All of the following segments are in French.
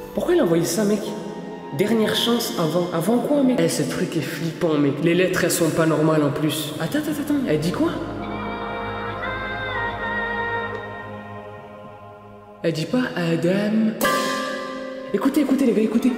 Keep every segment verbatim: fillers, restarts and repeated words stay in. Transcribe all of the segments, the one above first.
Pourquoi il a envoyé ça, mec? Dernière chance avant. Avant quoi, mec? Eh, ce truc est flippant, mec. Les lettres, elles sont pas normales en plus. Attends, attends, attends. Elle dit quoi? Elle dit pas Adam. Écoutez, écoutez, les gars, écoutez.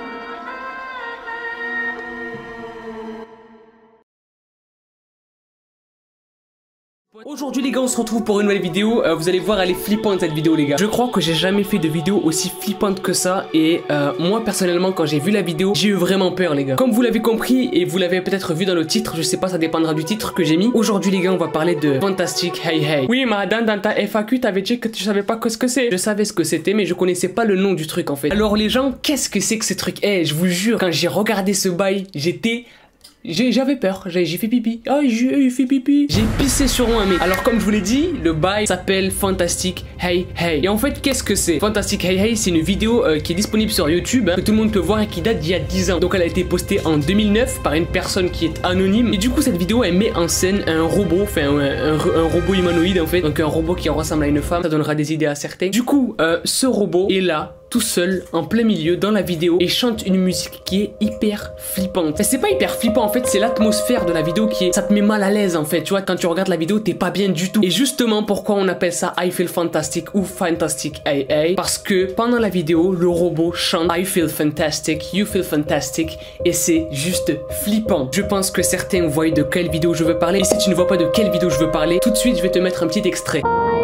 Aujourd'hui les gars, on se retrouve pour une nouvelle vidéo. euh, Vous allez voir, elle est flippante cette vidéo les gars. Je crois que j'ai jamais fait de vidéo aussi flippante que ça. Et euh, moi personnellement, quand j'ai vu la vidéo, j'ai eu vraiment peur les gars. Comme vous l'avez compris et vous l'avez peut-être vu dans le titre, je sais pas, ça dépendra du titre que j'ai mis. Aujourd'hui les gars, on va parler de Fantastic Hey Hey. Oui madame, dans ta F A Q t'avais dit que tu savais pas que ce que c'est. Je savais ce que c'était mais je connaissais pas le nom du truc en fait. Alors les gens, qu'est-ce que c'est que ce truc? Eh, je vous jure, quand j'ai regardé ce bail, j'étais... J'avais peur, j'ai fait pipi. Ah, j'ai fait pipi. J'ai pissé sur moi, mec. Alors, comme je vous l'ai dit, le bail s'appelle Fantastic Hey Hey. Et en fait, qu'est-ce que c'est? Fantastic Hey Hey, c'est une vidéo euh, qui est disponible sur YouTube, hein, que tout le monde peut voir et qui date d'il y a dix ans. Donc, elle a été postée en deux mille neuf par une personne qui est anonyme. Et du coup, cette vidéo, elle met en scène un robot, enfin, un, un, un robot humanoïde, en fait. Donc, un robot qui ressemble à une femme. Ça donnera des idées à certains. Du coup, euh, ce robot est là, tout seul, en plein milieu, dans la vidéo, et chante une musique qui est hyper flippante. Enfin, c'est pas hyper flippant, en fait, c'est l'atmosphère de la vidéo qui est... Ça te met mal à l'aise, en fait, tu vois, quand tu regardes la vidéo, t'es pas bien du tout. Et justement, pourquoi on appelle ça I Feel Fantastic ou Fantastic Hey Hey? Parce que pendant la vidéo, le robot chante I Feel Fantastic, You Feel Fantastic, et c'est juste flippant. Je pense que certains voient de quelle vidéo je veux parler, et si tu ne vois pas de quelle vidéo je veux parler, tout de suite, je vais te mettre un petit extrait.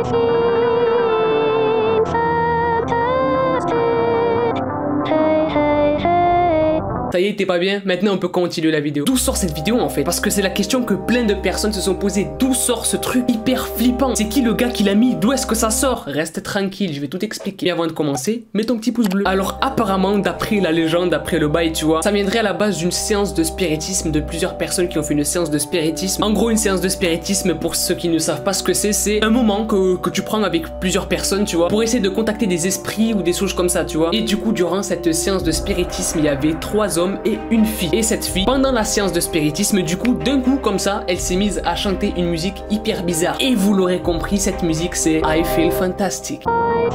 Ça y est, t'es pas bien? Maintenant on peut continuer la vidéo. D'où sort cette vidéo en fait? Parce que c'est la question que plein de personnes se sont posées. D'où sort ce truc hyper flippant? C'est qui le gars qui l'a mis? D'où est-ce que ça sort? Reste tranquille, je vais tout expliquer. Et avant de commencer, mets ton petit pouce bleu. Alors apparemment, d'après la légende, d'après le bail, tu vois, ça viendrait à la base d'une séance de spiritisme de plusieurs personnes qui ont fait une séance de spiritisme. En gros, une séance de spiritisme, pour ceux qui ne savent pas ce que c'est, c'est un moment que, que tu prends avec plusieurs personnes, tu vois, pour essayer de contacter des esprits ou des choses comme ça, tu vois. Et du coup, durant cette séance de spiritisme, il y avait trois hommes et une fille. Et cette fille, pendant la séance de spiritisme, du coup, d'un coup, comme ça, elle s'est mise à chanter une musique hyper bizarre. Et vous l'aurez compris, cette musique, c'est I Feel Fantastic.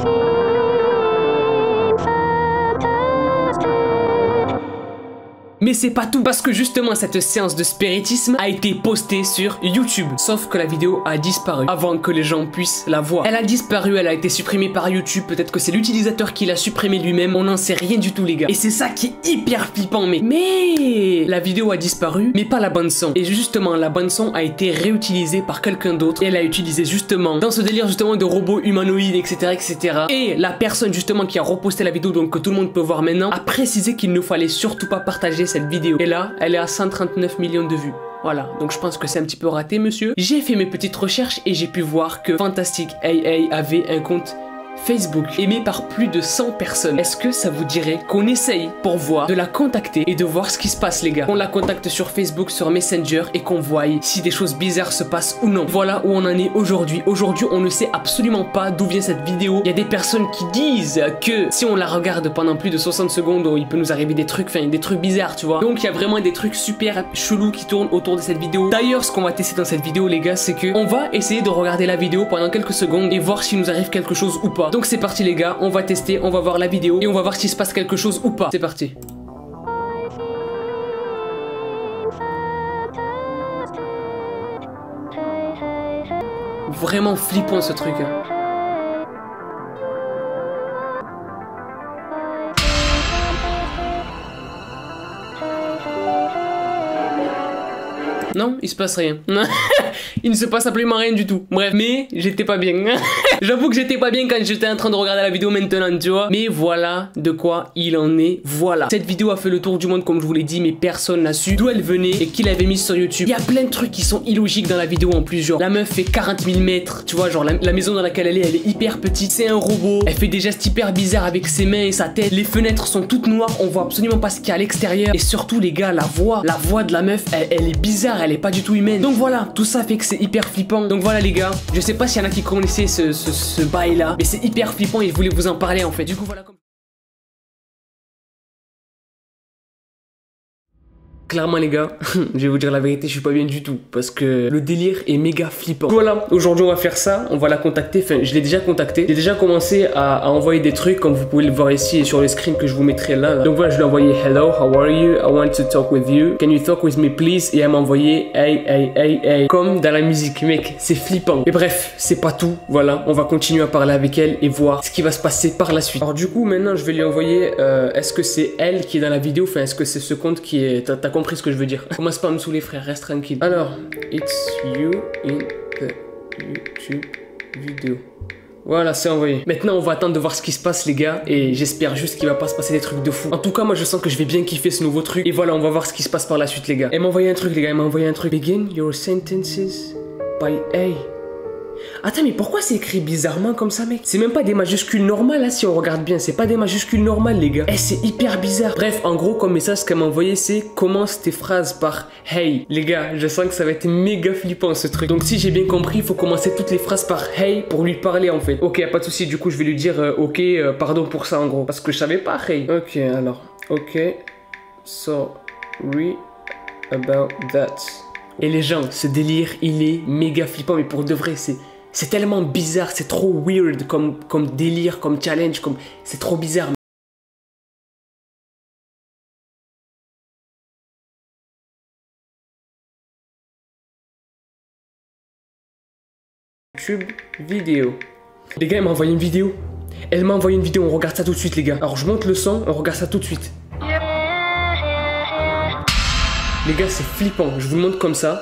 Mais c'est pas tout, parce que justement cette séance de spiritisme a été postée sur YouTube. Sauf que la vidéo a disparu avant que les gens puissent la voir. Elle a disparu, elle a été supprimée par YouTube. Peut-être que c'est l'utilisateur qui l'a supprimée lui-même. On n'en sait rien du tout les gars. Et c'est ça qui est hyper flippant, mais... Mais... La vidéo a disparu, mais pas la bande son. Et justement, la bande son a été réutilisée par quelqu'un d'autre. Et elle a utilisé justement, dans ce délire justement de robots humanoïdes, et cetera, et cetera. Et la personne justement qui a reposté la vidéo, donc que tout le monde peut voir maintenant, a précisé qu'il ne fallait surtout pas partager cette vidéo. Et là, elle est à cent trente-neuf millions de vues. Voilà, donc je pense que c'est un petit peu raté, monsieur. J'ai fait mes petites recherches et j'ai pu voir que Fantastic Hey Hey avait un compte Facebook aimé par plus de cent personnes. Est-ce que ça vous dirait qu'on essaye pour voir, de la contacter et de voir ce qui se passe les gars? Qu'on la contacte sur Facebook, sur Messenger et qu'on voie si des choses bizarres se passent ou non. Voilà où on en est aujourd'hui. Aujourd'hui on ne sait absolument pas d'où vient cette vidéo. Il y a des personnes qui disent que si on la regarde pendant plus de soixante secondes, il peut nous arriver des trucs, enfin des trucs bizarres tu vois. Donc il y a vraiment des trucs super chelous qui tournent autour de cette vidéo. D'ailleurs ce qu'on va tester dans cette vidéo les gars, c'est que on va essayer de regarder la vidéo pendant quelques secondes et voir s'il nous arrive quelque chose ou pas. Donc c'est parti les gars, on va tester, on va voir la vidéo et on va voir s'il se passe quelque chose ou pas. C'est parti. Vraiment flippant ce truc hein. Non, il se passe rien. Il ne se passe absolument rien du tout. Bref, mais j'étais pas bien. J'avoue que j'étais pas bien quand j'étais en train de regarder la vidéo maintenant, tu vois. Mais voilà de quoi il en est. Voilà. Cette vidéo a fait le tour du monde, comme je vous l'ai dit, mais personne n'a su d'où elle venait et qui l'avait mise sur YouTube. Il y a plein de trucs qui sont illogiques dans la vidéo en plus. Genre, la meuf fait quarante mille mètres. Tu vois, genre, la, la maison dans laquelle elle est, elle est hyper petite. C'est un robot. Elle fait des gestes hyper bizarres avec ses mains et sa tête. Les fenêtres sont toutes noires. On voit absolument pas ce qu'il y a à l'extérieur. Et surtout, les gars, la voix, la voix de la meuf, elle, elle est bizarre. Elle est pas du tout humaine. Donc voilà, tout ça fait que c'est hyper flippant. Donc voilà les gars, je sais pas s'il y en a qui connaissaient ce, ce, ce bail là, mais c'est hyper flippant et je voulais vous en parler en fait. Du coup voilà comme... Clairement les gars, je vais vous dire la vérité, je suis pas bien du tout parce que le délire est méga flippant. Voilà, aujourd'hui on va faire ça, on va la contacter, enfin je l'ai déjà contacté. J'ai déjà commencé à, à envoyer des trucs comme vous pouvez le voir ici et sur le screen que je vous mettrai là, là. Donc voilà, je lui ai envoyé hello, how are you? I want to talk with you. Can you talk with me please? Et elle m'a envoyé hey hey hey hey comme dans la musique, mec, c'est flippant. Et bref, c'est pas tout, voilà, on va continuer à parler avec elle et voir ce qui va se passer par la suite. Alors du coup maintenant je vais lui envoyer, euh, est-ce que c'est elle qui est dans la vidéo, enfin est-ce que c'est ce compte qui est, t'as compris ce que je veux dire. Commence pas à me saouler frère, reste tranquille. Alors, it's you in the YouTube vidéo. Voilà, c'est envoyé. Maintenant, on va attendre de voir ce qui se passe, les gars. Et j'espère juste qu'il va pas se passer des trucs de fou. En tout cas, moi, je sens que je vais bien kiffer ce nouveau truc. Et voilà, on va voir ce qui se passe par la suite, les gars. Elle m'a envoyé un truc, les gars. Elle m'a envoyé un truc. Begin your sentences by A. Attends, mais pourquoi c'est écrit bizarrement comme ça, mec? C'est même pas des majuscules normales, là, si on regarde bien. C'est pas des majuscules normales, les gars. Eh, c'est hyper bizarre. Bref, en gros, comme message, ce qu'elle m'a envoyé, c'est commence tes phrases par hey. Les gars, je sens que ça va être méga flippant, ce truc. Donc, si j'ai bien compris, il faut commencer toutes les phrases par hey pour lui parler, en fait. Ok, pas de souci. Du coup, je vais lui dire euh, ok, euh, pardon pour ça, en gros. Parce que je savais pas hey. Ok, alors. Ok. Sorry about that. Et les gens, ce délire, il est méga flippant, mais pour de vrai, c'est... C'est tellement bizarre, c'est trop weird comme, comme délire, comme challenge, comme... C'est trop bizarre. YouTube vidéo. Les gars, elle m'a envoyé une vidéo. Elle m'a envoyé une vidéo, on regarde ça tout de suite, les gars. Alors, je monte le son, on regarde ça tout de suite. Les gars, c'est flippant, je vous le montre comme ça.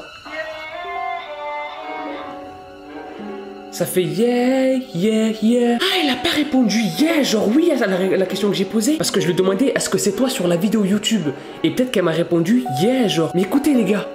Ça fait yeah, yeah, yeah. Ah, elle a pas répondu yeah, genre oui à la, la question que j'ai posée. Parce que je lui ai demandé, est-ce que c'est toi sur la vidéo YouTube? Et peut-être qu'elle m'a répondu yeah, genre. Mais écoutez les gars.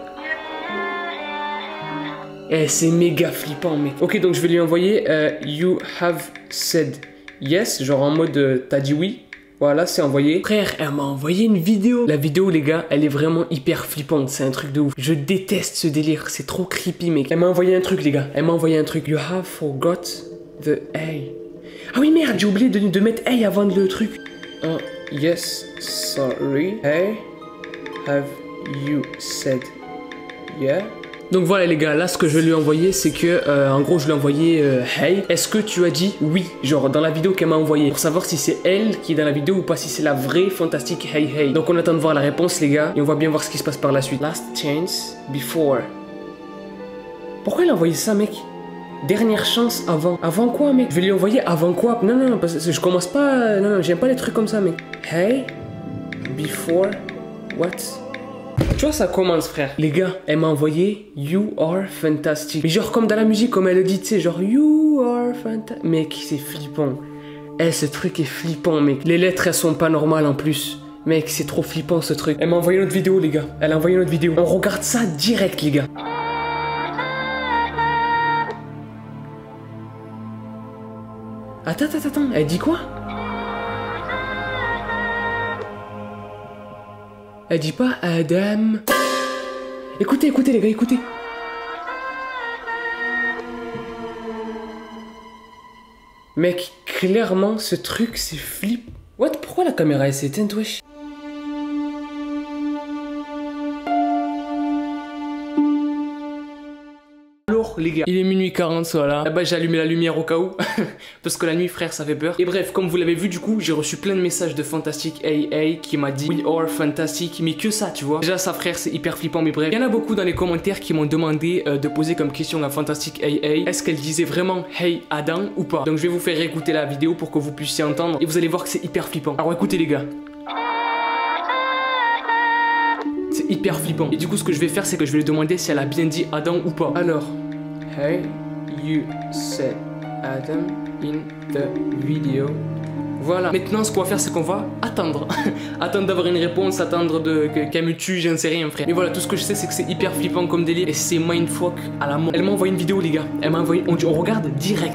Eh, c'est méga flippant, mec. Ok, donc je vais lui envoyer euh, you have said yes, genre en mode euh, t'as dit oui. Voilà, c'est envoyé. Frère, elle m'a envoyé une vidéo. La vidéo, les gars, elle est vraiment hyper flippante. C'est un truc de ouf. Je déteste ce délire. C'est trop creepy, mec. Elle m'a envoyé un truc, les gars. Elle m'a envoyé un truc. You have forgot the A. Ah oui, merde, j'ai oublié de, de mettre A avant le truc. Uh, yes, sorry. Hey, have you said yeah? Donc voilà les gars, là ce que je lui ai envoyé c'est que euh, en gros je lui ai envoyé euh, hey, est-ce que tu as dit oui, genre dans la vidéo qu'elle m'a envoyé, pour savoir si c'est elle qui est dans la vidéo ou pas, si c'est la vraie fantastique hey hey. Donc on attend de voir la réponse les gars et on va bien voir ce qui se passe par la suite. Last chance before. Pourquoi elle a envoyé ça mec? Dernière chance avant. Avant quoi mec? Je vais lui envoyer avant quoi? Non non non, parce que je commence pas, non non, j'aime pas les trucs comme ça mec. Hey, before, what? Tu vois, ça commence, frère. Les gars, elle m'a envoyé You are fantastic. Mais genre, comme dans la musique, comme elle le dit, tu sais, genre You are fantastic. Mec, c'est flippant. Eh, ce truc est flippant, mec. Les lettres, elles sont pas normales en plus. Mec, c'est trop flippant ce truc. Elle m'a envoyé une autre vidéo, les gars. Elle a envoyé une autre vidéo. On regarde ça direct, les gars. Attends, attends, attends. Elle dit quoi? Elle dit pas Adam. Écoutez, écoutez les gars, écoutez. Mec, clairement, ce truc, c'est flip. What? Pourquoi la caméra est éteinte, wesh? Alors les gars, il est minuit quarante, voilà. Là-bas j'ai allumé la lumière au cas où. Parce que la nuit frère ça fait peur. Et bref, comme vous l'avez vu du coup, j'ai reçu plein de messages de Fantastic A A qui m'a dit We are fantastic. Mais que ça tu vois. Déjà ça frère c'est hyper flippant mais bref. Il y en a beaucoup dans les commentaires qui m'ont demandé euh, de poser comme question à Fantastic A A est-ce qu'elle disait vraiment Hey Adam ou pas. Donc je vais vous faire écouter la vidéo pour que vous puissiez entendre. Et vous allez voir que c'est hyper flippant. Alors écoutez les gars. C'est hyper flippant. Et du coup ce que je vais faire c'est que je vais lui demander si elle a bien dit Adam ou pas. Alors Hey, you said Adam in the video. Voilà. Maintenant, ce qu'on va faire, c'est qu'on va attendre. Attendre d'avoir une réponse, attendre de qu'elle me tue, j'en sais rien, frère. Mais voilà, tout ce que je sais, c'est que c'est hyper flippant comme délire et c'est mindfuck à la mort. Elle m'a envoyé une vidéo, les gars. Elle m'a envoyé. On, on regarde direct.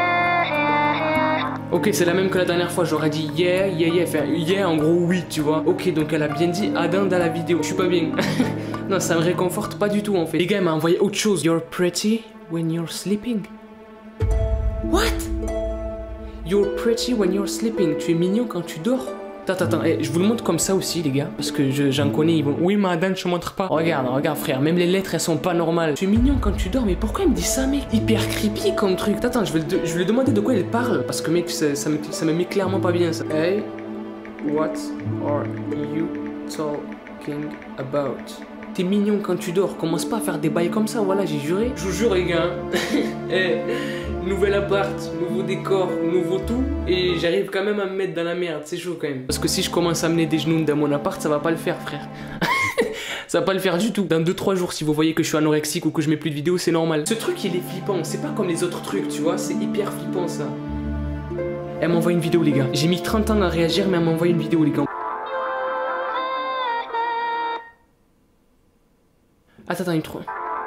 Ok, c'est la même que la dernière fois. J'aurais dit yeah, yeah, yeah. Enfin, yeah, en gros, oui, tu vois. Ok, donc elle a bien dit Adam dans la vidéo. Je suis pas bien. Non, ça me réconforte pas du tout, en fait. Les gars, elle m'a envoyé autre chose. You're pretty when you're sleeping. What? You're pretty when you're sleeping. Tu es mignon quand tu dors. Attends, attends, eh, je vous le montre comme ça aussi, les gars, parce que j'en connais, ils vont... Oui, madame, je te montre pas. Regarde, regarde, frère, même les lettres, elles sont pas normales. Tu es mignon quand tu dors, mais pourquoi il me dit ça, mec? Hyper creepy comme truc. Attends, je vais, le, je vais lui demander de quoi il parle, parce que, mec, ça, ça, me, ça me met clairement pas bien, ça. Hey, what are you talking about? T'es mignon quand tu dors, commence pas à faire des bails comme ça, voilà, j'ai juré. Je vous jure, les gars, eh, nouvel appart, nouveau décor, nouveau tout, et j'arrive quand même à me mettre dans la merde, c'est chaud quand même. Parce que si je commence à amener des genoux dans mon appart, ça va pas le faire, frère. Ça va pas le faire du tout. Dans deux trois jours, si vous voyez que je suis anorexique ou que je mets plus de vidéos, c'est normal. Ce truc, il est flippant, c'est pas comme les autres trucs, tu vois, c'est hyper flippant, ça. Elle m'envoie une vidéo, les gars. J'ai mis trente ans à réagir, mais elle m'envoie une vidéo, les gars. Attends, attends, une trop.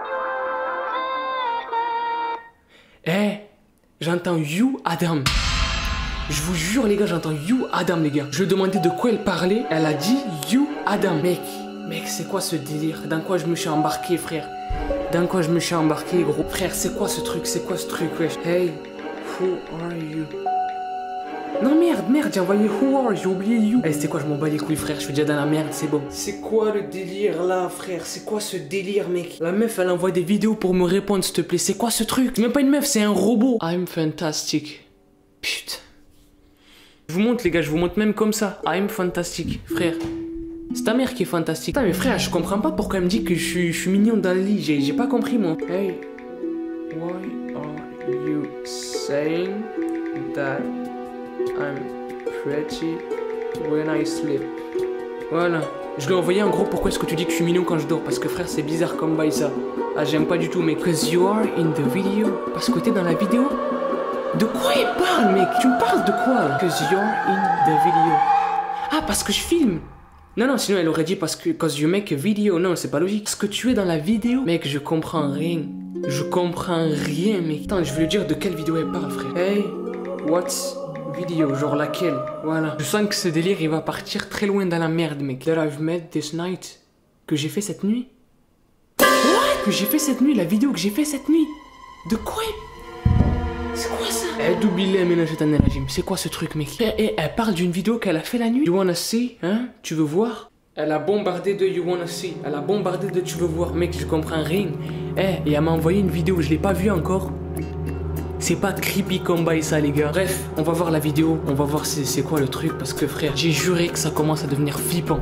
Eh, hey, j'entends You Adam. Je vous jure, les gars, j'entends You Adam, les gars. Je lui ai demandé de quoi elle parlait. Elle a dit You Adam. Mec, mec, c'est quoi ce délire? Dans quoi je me suis embarqué, frère? Dans quoi je me suis embarqué, gros? Frère, c'est quoi ce truc? C'est quoi ce truc, wesh? Hey, who are you? Non, merde, merde, j'ai envoyé Who are, j'ai oublié You. Eh, c'était quoi, je m'en bats les couilles, frère, je suis déjà dans la merde, c'est bon. C'est quoi le délire là, frère? C'est quoi ce délire, mec? La meuf, elle envoie des vidéos pour me répondre, s'il te plaît. C'est quoi ce truc? C'est même pas une meuf, c'est un robot. I'm fantastic. Putain. Je vous montre, les gars, je vous montre même comme ça. I'm fantastic, frère. C'est ta mère qui est fantastique. Putain, mais frère, je comprends pas pourquoi elle me dit que je suis, je suis mignon dans le lit. J'ai pas compris, moi. Hey, why are you saying that I'm pretty when I sleep? Voilà. Je lui ai envoyé en gros pourquoi est-ce que tu dis que je suis mignon quand je dors. Parce que frère, c'est bizarre comme bail ça. Ah, j'aime pas du tout, mec. Cause you are in the video. Parce que t'es dans la vidéo. De quoi il parle, mec? Tu me parles de quoi là? Cause you're in the video. Ah, parce que je filme. Non, non, sinon elle aurait dit parce que cause you make a video. Non, c'est pas logique. Parce que tu es dans la vidéo. Mec, je comprends rien. Je comprends rien, mec. Attends, je veux lui dire de quelle vidéo elle parle, frère. Hey, what's vidéo, genre laquelle? Voilà. Je sens que ce délire, il va partir très loin dans la merde, mec. That I've made this night. Que j'ai fait cette nuit. What? Que j'ai fait cette nuit, la vidéo que j'ai fait cette nuit. De quoi? C'est quoi ça? C'est quoi ce truc, mec? Et, et elle parle d'une vidéo qu'elle a fait la nuit. You wanna see? Hein? Tu veux voir? Elle a bombardé de You wanna see. Elle a bombardé de Tu veux voir. Mec, je comprends rien. Eh, et elle m'a envoyé une vidéo, je l'ai pas vue encore. C'est pas creepy comme bail ça, les gars. Bref, on va voir la vidéo. On va voir c'est quoi le truc. Parce que frère, j'ai juré que ça commence à devenir flippant.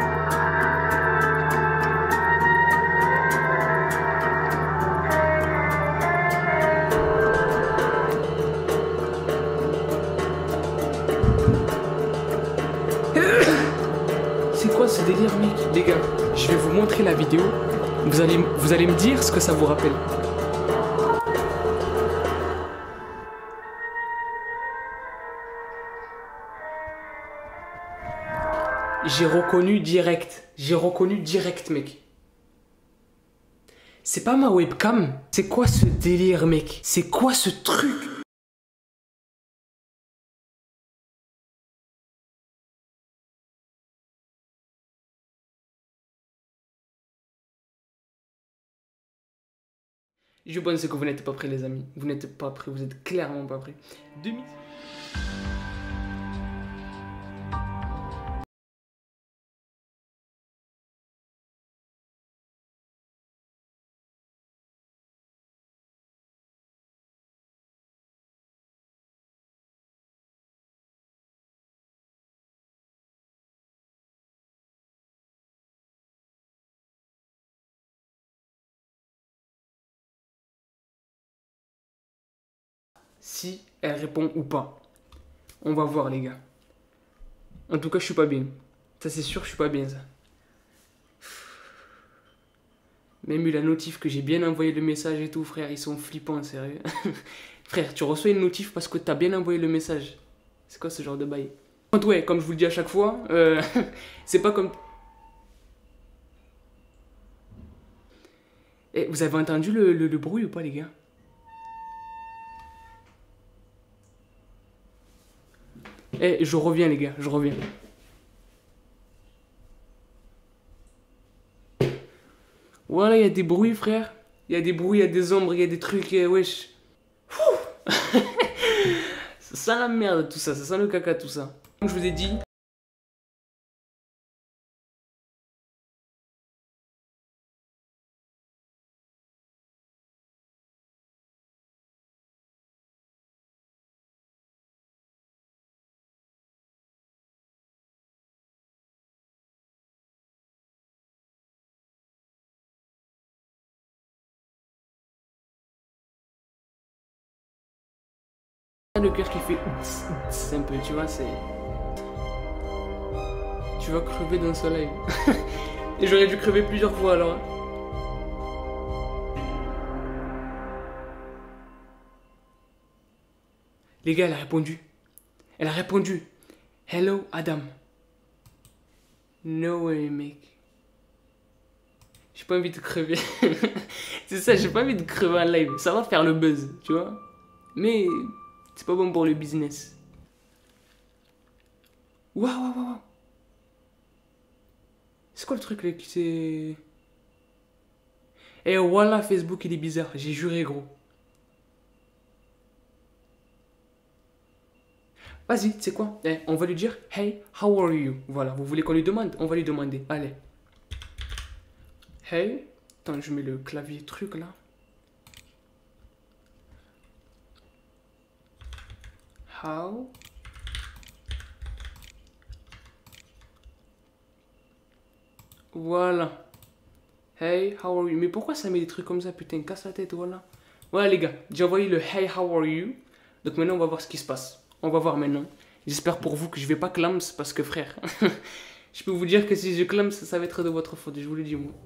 C'est quoi ce délire, mec? Les gars, je vais vous montrer la vidéo. Vous allez, vous allez me dire ce que ça vous rappelle. J'ai reconnu direct. J'ai reconnu direct, mec. C'est pas ma webcam. C'est quoi ce délire, mec? C'est quoi ce truc? Je pense que vous n'êtes pas prêts, les amis. Vous n'êtes pas prêts. Vous êtes clairement pas prêts. Deux minutes. Si elle répond ou pas. On va voir, les gars. En tout cas, je suis pas bien. Ça, c'est sûr, je suis pas bien, ça. Même eu la notif que j'ai bien envoyé le message et tout, frère. Ils sont flippants, sérieux. Frère, tu reçois une notif parce que t'as bien envoyé le message. C'est quoi ce genre de bail? Ouais, comme je vous le dis à chaque fois, euh, c'est pas comme... Eh, vous avez entendu le, le, le bruit ou pas, les gars? Eh, je reviens, les gars, je reviens. Voilà, il y a des bruits, frère. Il y a des bruits, il y a des ombres, il y a des trucs, euh, wesh. Ça sent la merde, tout ça. Ça sent le caca, tout ça. Comme je vous ai dit, Le cœur qui fait c'est un peu, tu vois, c'est... Tu vas crever d'un soleil. Et j'aurais dû crever plusieurs fois alors. Hein. Les gars, elle a répondu. Elle a répondu. Hello, Adam. No way, mec. J'ai pas envie de crever. C'est ça, j'ai pas envie de crever en live. Ça va faire le buzz, tu vois. Mais c'est pas bon pour le business. Waouh, waouh, waouh. C'est quoi le truc là qui c'est... Eh voilà, Facebook il est bizarre, j'ai juré gros. Vas-y, tu sais quoi? Eh, on va lui dire hey, how are you? Voilà, vous voulez qu'on lui demande? On va lui demander. Allez. Hey. Attends, je mets le clavier truc là. How? Voilà. Hey, how are you? Mais pourquoi ça met des trucs comme ça? Putain, casse la tête, voilà. Voilà les gars, j'ai envoyé le hey, how are you? Donc maintenant on va voir ce qui se passe. On va voir maintenant. J'espère pour vous que je vais pas clams parce que frère, je peux vous dire que si je clams, ça va être de votre faute, je vous le dis moi.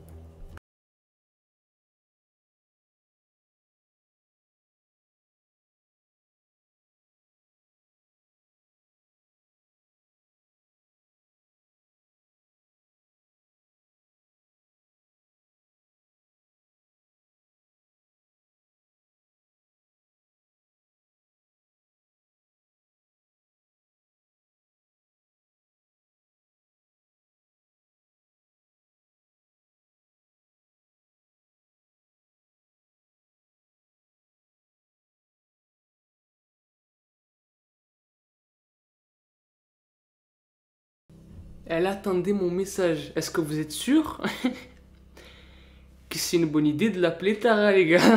Elle attendait mon message. Est-ce que vous êtes sûr que c'est une bonne idée de l'appeler Tara, les gars?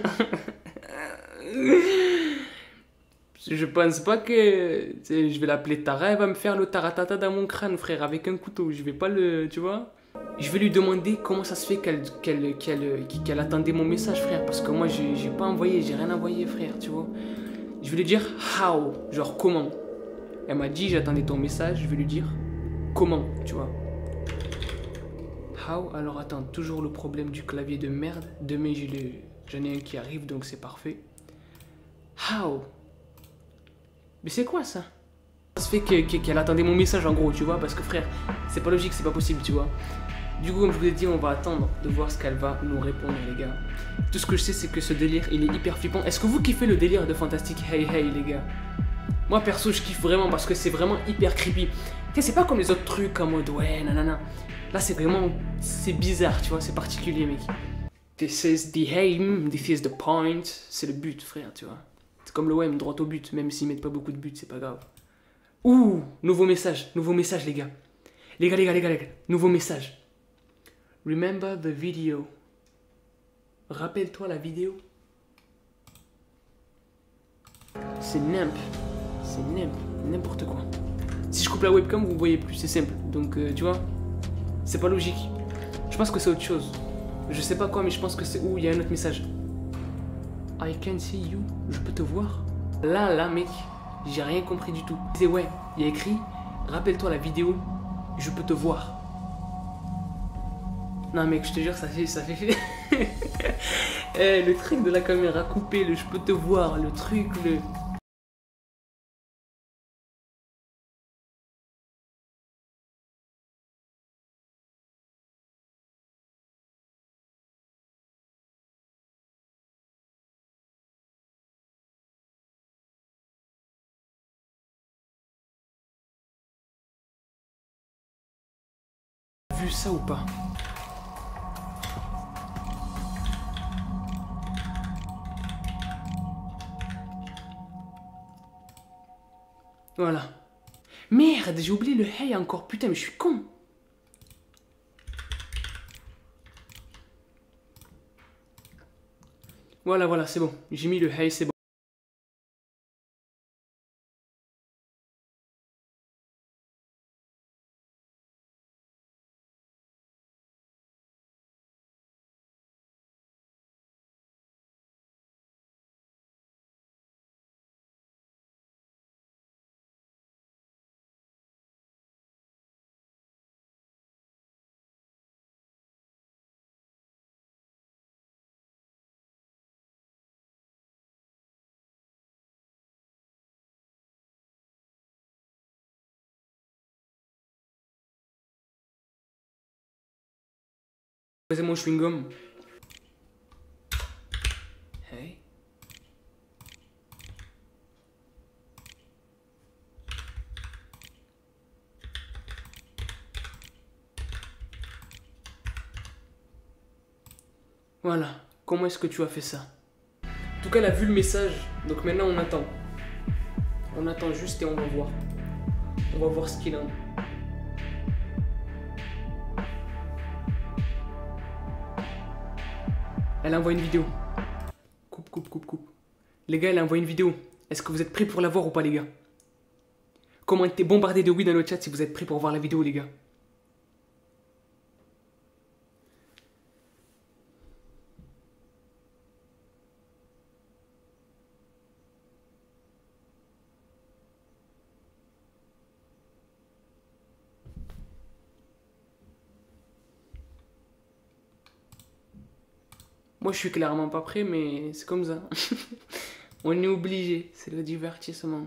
Je pense pas que je vais l'appeler Tara, elle va me faire le taratata dans mon crâne, frère, avec un couteau. Je vais pas le... Tu vois? Je vais lui demander comment ça se fait qu'elle qu'elle qu'elle qu'elle attendait mon message, frère. Parce que moi, j'ai pas envoyé, j'ai rien envoyé, frère, tu vois? Je vais lui dire how, genre comment. Elle m'a dit j'attendais ton message, je vais lui dire comment, tu vois. How, alors attends, toujours le problème du clavier de merde. Demain j'en ai un qui arrive donc c'est parfait. How? Mais c'est quoi ça? Ça se fait qu'elle que, qu'elle attendait mon message en gros, tu vois, parce que frère, c'est pas logique, c'est pas possible, tu vois. Du coup, comme je vous l'ai dit, on va attendre de voir ce qu'elle va nous répondre, les gars. Tout ce que je sais, c'est que ce délire, il est hyper flippant. Est-ce que vous kiffez le délire de Fantastic Hey Hey, les gars? Moi, perso, je kiffe vraiment parce que c'est vraiment hyper creepy. C'est pas comme les autres trucs en mode ouais, nanana. Là, c'est vraiment, c'est bizarre, tu vois, c'est particulier, mec. This is the aim, this is the point. C'est le but, frère, tu vois. C'est comme le O M, droit au but, même s'ils mettent pas beaucoup de buts, c'est pas grave. Ouh, nouveau message, nouveau message, les gars. Les gars, les gars, les gars, les gars, nouveau message. Remember the video. Rappelle-toi la vidéo. C'est nimp. C'est nimp, n'importe quoi. Si je coupe la webcam, vous voyez plus, c'est simple. Donc, euh, tu vois, c'est pas logique. Je pense que c'est autre chose. Je sais pas quoi, mais je pense que c'est... Ouh, il y a un autre message. I can see you. Je peux te voir. Là, là, mec, j'ai rien compris du tout. C'est ouais, il y a écrit, rappelle-toi la vidéo, je peux te voir. Non, mec, je te jure, ça fait... Ça fait... eh, le truc de la caméra coupée, le je peux te voir, le truc, le... Vu ça ou pas? Voilà. Merde, j'ai oublié le hey encore. Putain, mais je suis con. Voilà, voilà, c'est bon. J'ai mis le hey, c'est bon. C'est mon chewing-gum. Hey. Voilà. Comment est-ce que tu as fait ça? En tout cas, elle a vu le message. Donc maintenant, on attend. On attend juste et on va voir. On va voir ce qu'il en est. Elle envoie une vidéo. Coupe, coupe, coupe, coupe. Les gars, elle envoie une vidéo. Est-ce que vous êtes prêts pour la voir ou pas, les gars? Commentez, bombardez de oui dans le chat si vous êtes prêts pour voir la vidéo, les gars. Moi, je suis clairement pas prêt, mais c'est comme ça. On est obligé, c'est le divertissement.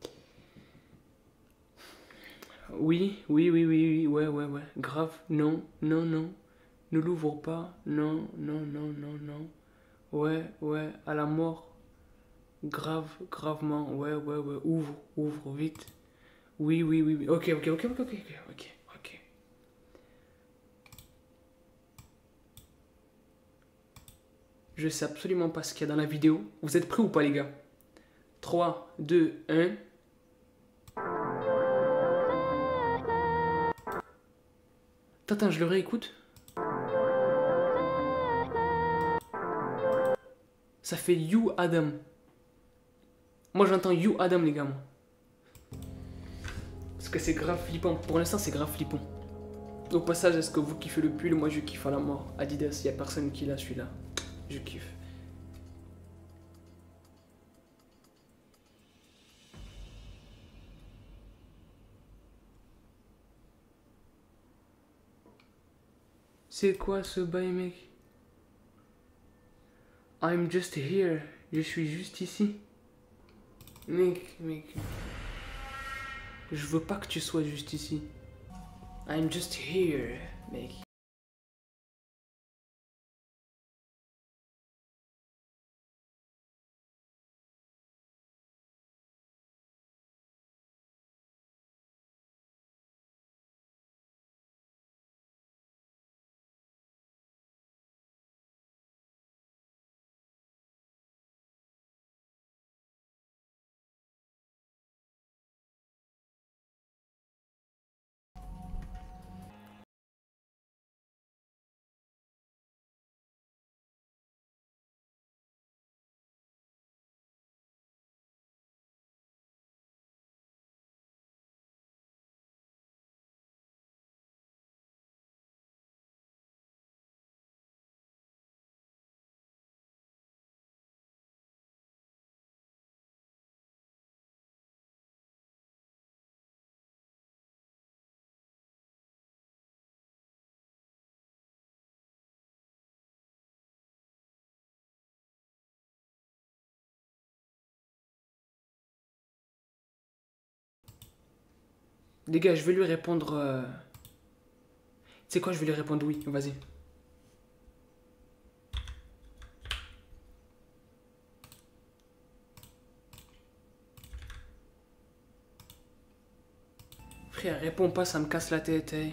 Oui, oui, oui, oui, oui, ouais, ouais, ouais. Grave, non, non, non. Ne l'ouvre pas, non, non, non, non, non. Ouais, ouais, à la mort. Grave, gravement, ouais, ouais, ouais. Ouvre, ouvre, vite. Oui, oui, oui, oui. Ok, ok, ok, ok, ok, ok, ok. Je sais absolument pas ce qu'il y a dans la vidéo. Vous êtes prêts ou pas, les gars? trois, deux, un. Attends, je le réécoute. Ça fait You Adam. Moi, j'entends You Adam, les gars, moi. Parce que c'est grave flippant. Pour l'instant, c'est grave flippant. Au passage, est-ce que vous kiffez le pull? Moi, je kiffe à la mort. Adidas, il n'y a personne qui l'a, celui-là. Je kiffe. C'est quoi ce bail, mec? I'm just here. Je suis juste ici. Mec, mec. Je veux pas que tu sois juste ici. I'm just here, mec. Les gars, je vais lui répondre... Euh... Tu sais quoi, je vais lui répondre oui. Vas-y. Frère, réponds pas, ça me casse la tête, hein.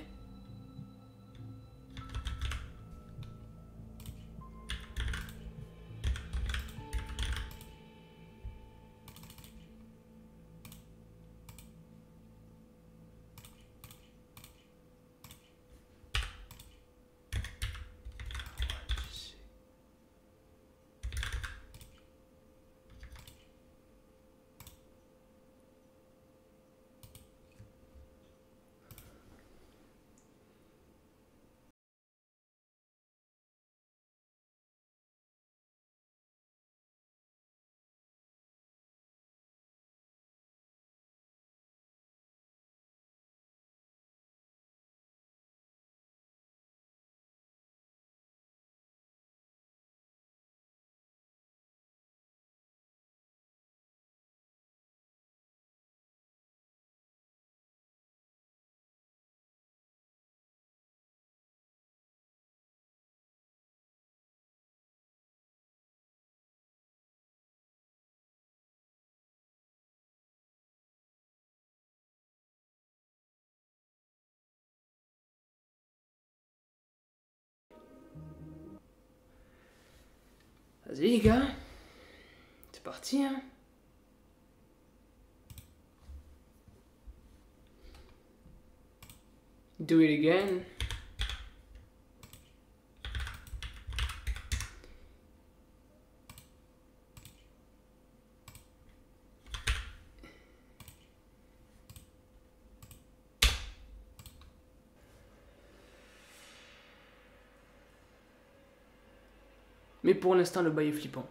Vas-y les gars. C'est parti hein. Do it again. Mais pour l'instant, le bail est flippant.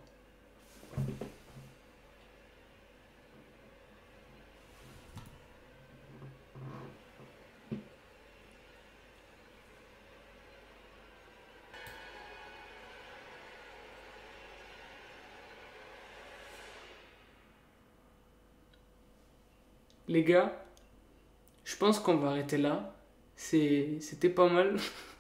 Les gars, je pense qu'on va arrêter là. C'était pas mal.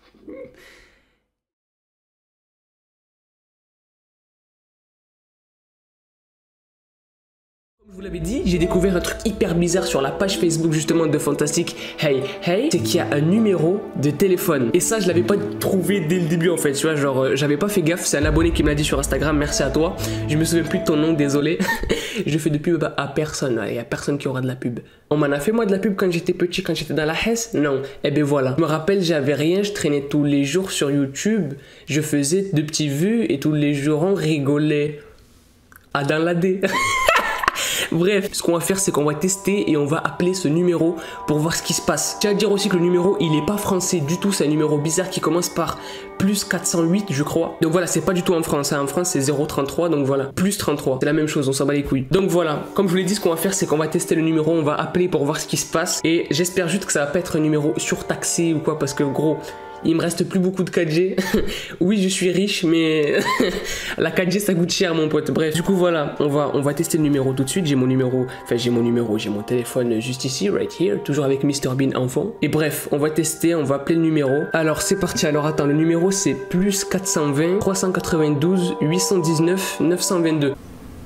Comme je vous l'avais dit, j'ai découvert un truc hyper bizarre sur la page Facebook justement de Fantastic Hey Hey, c'est qu'il y a un numéro de téléphone. Et ça, je l'avais pas trouvé dès le début en fait, tu vois, genre euh, j'avais pas fait gaffe, c'est un abonné qui me l'a dit sur Instagram, merci à toi. Je me souviens plus de ton nom, désolé. Je fais de pub à personne, il y a personne qui aura de la pub. On m'en a fait moi de la pub quand j'étais petit, quand j'étais dans la Hesse? Non, et ben voilà. Je me rappelle, j'avais rien, je traînais tous les jours sur YouTube, je faisais de petits vues et tous les jours on rigolait. Ah, dans la D. Bref, ce qu'on va faire, c'est qu'on va tester et on va appeler ce numéro pour voir ce qui se passe. Tiens à dire aussi que le numéro, il est pas français du tout. C'est un numéro bizarre qui commence par plus quatre cent huit, je crois. Donc voilà, c'est pas du tout en France. Hein. En France, c'est zéro trente-trois. Donc voilà, plus trente-trois. C'est la même chose, on s'en bat les couilles. Donc voilà, comme je vous l'ai dit, ce qu'on va faire, c'est qu'on va tester le numéro. On va appeler pour voir ce qui se passe. Et j'espère juste que ça va pas être un numéro surtaxé ou quoi. Parce que gros, il me reste plus beaucoup de quatre G. Oui, je suis riche, mais la quatre G, ça coûte cher, mon pote. Bref, du coup, voilà, on va, on va tester le numéro tout de suite. J'ai mon numéro, enfin, j'ai mon numéro, j'ai mon téléphone juste ici, right here, toujours avec Mister Bean en fond. Et bref, on va tester, on va appeler le numéro. Alors, c'est parti. Alors, attends, le numéro, c'est plus quatre cent vingt, trois cent quatre-vingt-douze, huit cent dix-neuf, neuf cent vingt-deux.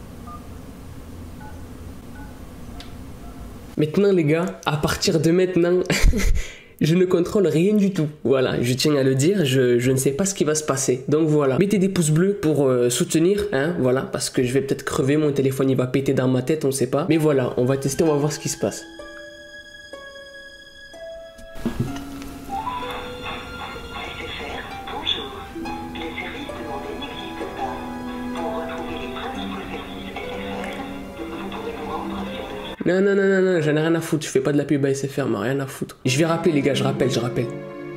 Maintenant, les gars, à partir de maintenant... je ne contrôle rien du tout. Voilà, je tiens à le dire, je, je ne sais pas ce qui va se passer. Donc voilà, mettez des pouces bleus pour euh, soutenir, hein, voilà, parce que je vais peut-être crever, mon téléphone il va péter dans ma tête, on ne sait pas. Mais voilà, on va tester, on va voir ce qui se passe. Non, non, non, non, non, j'en ai rien à foutre, je fais pas de la pub à S F R, mais rien à foutre. Je vais rappeler les gars, je rappelle, je rappelle.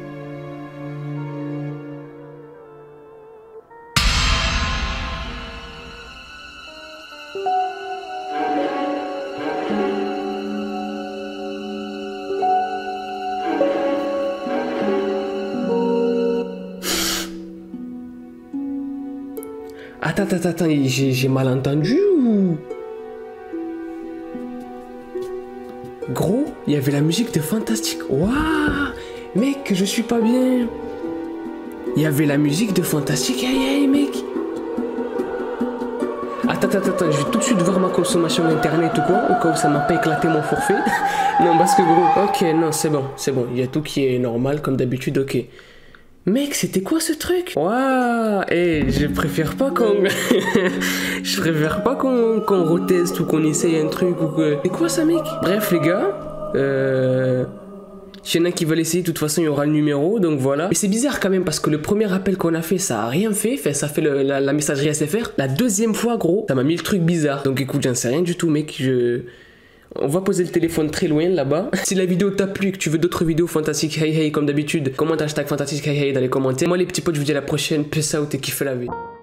Attends, attends, attends, j'ai mal entendu ou... Gros, il y avait la musique de Fantastic. Waouh, mec, je suis pas bien. Il y avait la musique de Fantastic. Hey, hey, mec. Attends, attends, attends, je vais tout de suite voir ma consommation d'internet ou quoi, au cas où ça m'a pas éclaté mon forfait. Non, parce que gros, ok, non, c'est bon, c'est bon. Il y a tout qui est normal, comme d'habitude, ok. Mec, c'était quoi ce truc? Waouh, hey, je préfère pas qu'on... je préfère pas qu'on qu'on reteste ou qu'on essaye un truc ou que... C'est quoi ça, mec? Bref, les gars, euh... s'il y en a qui veulent essayer, de toute façon, il y aura le numéro, donc voilà. Mais c'est bizarre quand même, parce que le premier appel qu'on a fait, ça a rien fait. Enfin, ça fait le, la, la messagerie S F R. La deuxième fois, gros, ça m'a mis le truc bizarre. Donc écoute, j'en sais rien du tout, mec, je... On va poser le téléphone très loin là-bas. Si la vidéo t'a plu et que tu veux d'autres vidéos Fantastic Hey Hey comme d'habitude, commente hashtag Fantastic Hey Hey dans les commentaires. Moi les petits potes, je vous dis à la prochaine. Peace out et kiffe la vie.